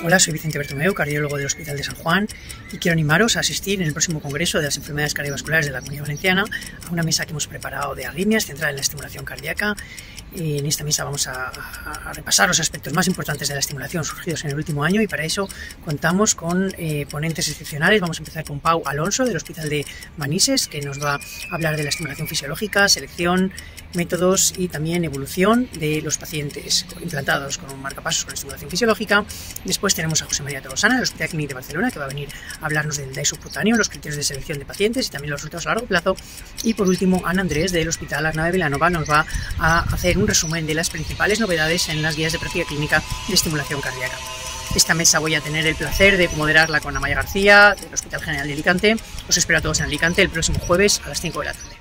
Hola, soy Vicente Bertomeu, cardiólogo del Hospital de San Juan, y quiero animaros a asistir en el próximo Congreso de las Enfermedades Cardiovasculares de la Comunidad Valenciana a una mesa que hemos preparado de arritmias centrada en la estimulación cardíaca. En esta mesa vamos a repasar los aspectos más importantes de la estimulación surgidos en el último año, y para eso contamos con ponentes excepcionales. Vamos a empezar con Pau Alonso del Hospital de Manises, que nos va a hablar de la estimulación fisiológica, selección, métodos y también evolución de los pacientes implantados con un marcapasos con estimulación fisiológica. Después tenemos a José María Tolosana del Hospital Clínic de Barcelona, que va a venir a hablarnos del DAI subcutáneo, los criterios de selección de pacientes y también los resultados a largo plazo. Y por último, Ana Andrés del Hospital Arnau de Vilanova nos va a hacer un resumen de las principales novedades en las guías de práctica clínica de estimulación cardíaca. Esta mesa voy a tener el placer de moderarla con Amaya García del Hospital General de Alicante. Os espero a todos en Alicante el próximo jueves a las 5 de la tarde.